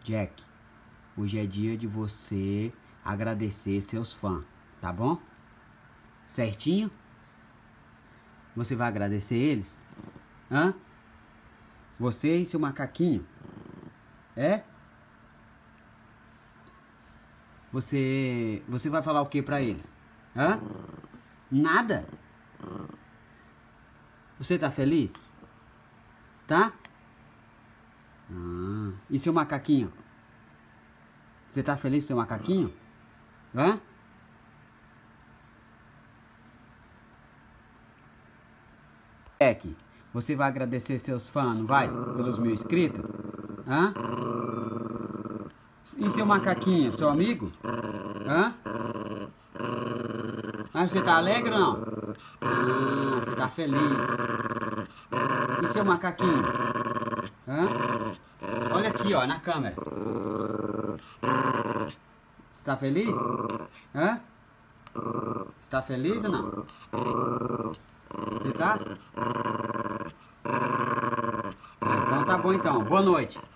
Jack, hoje é dia de você agradecer seus fãs, tá bom? Certinho? Você vai agradecer eles? Hã? Você e seu macaquinho? É? Você vai falar o que pra eles? Hã? Nada? Você tá feliz? Tá? E seu macaquinho? Você tá feliz com seu macaquinho? Hã? Jack, você vai agradecer seus fãs, não vai? Pelos 1000 inscritos? Hã? E seu macaquinho, seu amigo? Hã? Ah, você tá alegre ou não? Ah, você tá feliz. E seu macaquinho? Hã? Olha aqui, ó, na câmera. Você tá feliz? Hã? Você tá feliz ou não? Você tá? Então tá bom então. Boa noite.